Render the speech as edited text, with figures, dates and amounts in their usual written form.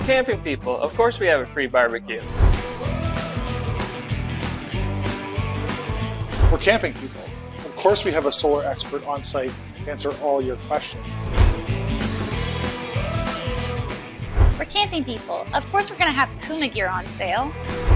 camping people. Of course we have a free barbecue. We're camping people. Of course we have a solar expert on site to answer all your questions. We're camping people. Of course we're going to have Kuma gear on sale.